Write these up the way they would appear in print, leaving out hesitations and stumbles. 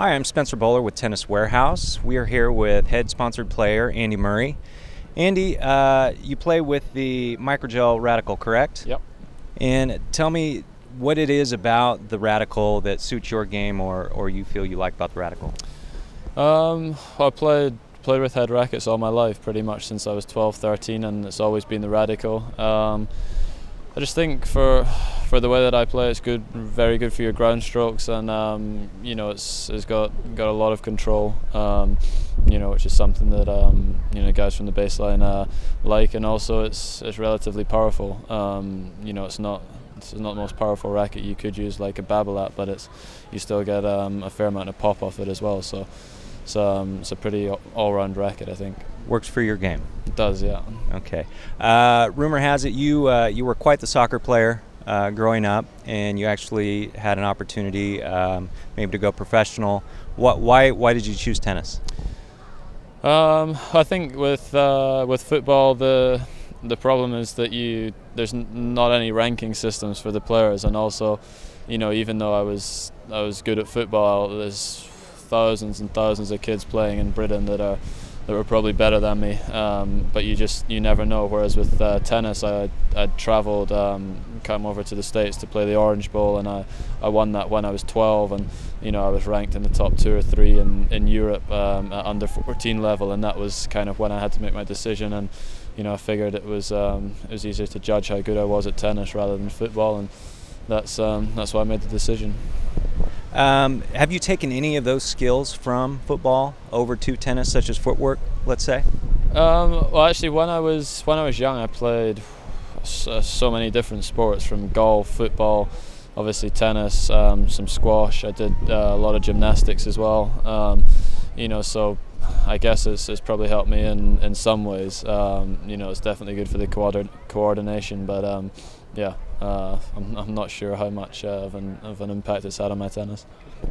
Hi, I'm Spencer Bowler with Tennis Warehouse. We are here with head sponsored player Andy Murray. Andy, you play with the Microgel Radical, correct? Yep. And tell me what it is about the Radical that suits your game or you feel you like about the Radical. I played with head rackets all my life, pretty much since I was 12, 13, and it's always been the Radical. I just think for the way that I play, it's good, very good for your ground strokes, and you know, it's got a lot of control, you know, which is something that you know, guys from the baseline like, and also it's relatively powerful. You know, it's not the most powerful racket you could use like a Babolat, but you still get a fair amount of pop off it as well. So it's a pretty all-round racket, I think. Works for your game. It does, yeah. Okay. Rumor has it you were quite the soccer player growing up, and you actually had an opportunity maybe to go professional. Why did you choose tennis? I think with football, the problem is that there's not any ranking systems for the players, and also, you know, even though I was good at football, there's thousands and thousands of kids playing in Britain that were probably better than me, but you never know. Whereas with tennis, I'd travelled, come over to the States to play the Orange Bowl, and I won that when I was 12, and you know, I was ranked in the top 2 or 3 in Europe at under 14 level, and that was kind of when I had to make my decision. And you know, I figured it was easier to judge how good I was at tennis rather than football, and that's why I made the decision. Have you taken any of those skills from football over to tennis, such as footwork, let's say? Well, actually, when I was young, I played so many different sports, from golf, football, obviously tennis, some squash. I did a lot of gymnastics as well. You know, so I guess it's probably helped me in some ways. You know, it's definitely good for the coordination, but yeah, I'm not sure how much of an impact it's had on my tennis.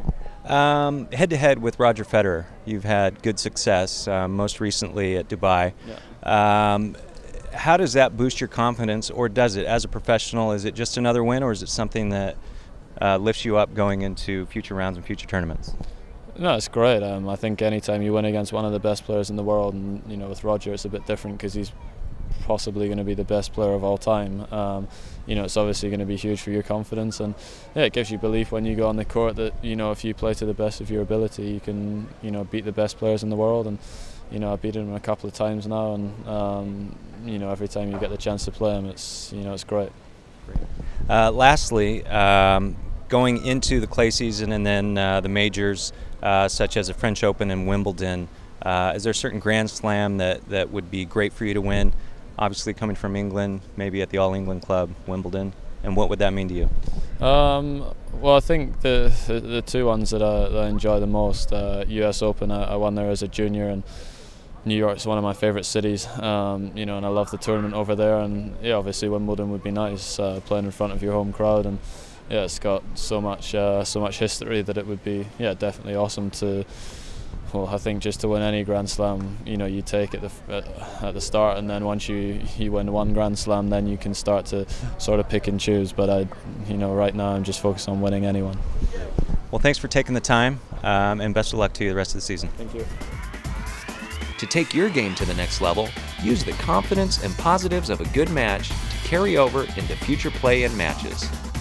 Head to head with Roger Federer, you've had good success, most recently at Dubai. Yeah. How does that boost your confidence, or does it, as a professional? Is it just another win, or is it something that lifts you up going into future rounds and future tournaments? No, it's great. I think anytime you win against one of the best players in the world, and you know, with Roger, it's a bit different because he's possibly going to be the best player of all time. You know, it's obviously going to be huge for your confidence, and yeah, it gives you belief when you go on the court that, you know, if you play to the best of your ability, you can, you know, beat the best players in the world. And you know, I've beaten him a couple of times now, and you know, every time you get the chance to play him, it's, you know, it's great. Lastly, going into the clay season and then the majors, such as the French Open and Wimbledon, is there a certain Grand Slam that would be great for you to win? Obviously, coming from England, maybe at the All England Club, Wimbledon, and what would that mean to you? Well, I think the two ones that I enjoy the most, US Open, I won there as a junior, and New York's one of my favourite cities. You know, and I love the tournament over there, and yeah, obviously Wimbledon would be nice, playing in front of your home crowd, and yeah, it's got so much history that it would be, yeah, definitely awesome to. Well, I think just to win any Grand Slam, you know, you take it at the start, and then once you win one Grand Slam, then you can start to sort of pick and choose. But you know, right now I'm just focused on winning anyone. Well, thanks for taking the time, and best of luck to you the rest of the season. Thank you. To take your game to the next level, use the confidence and positives of a good match to carry over into future play and matches.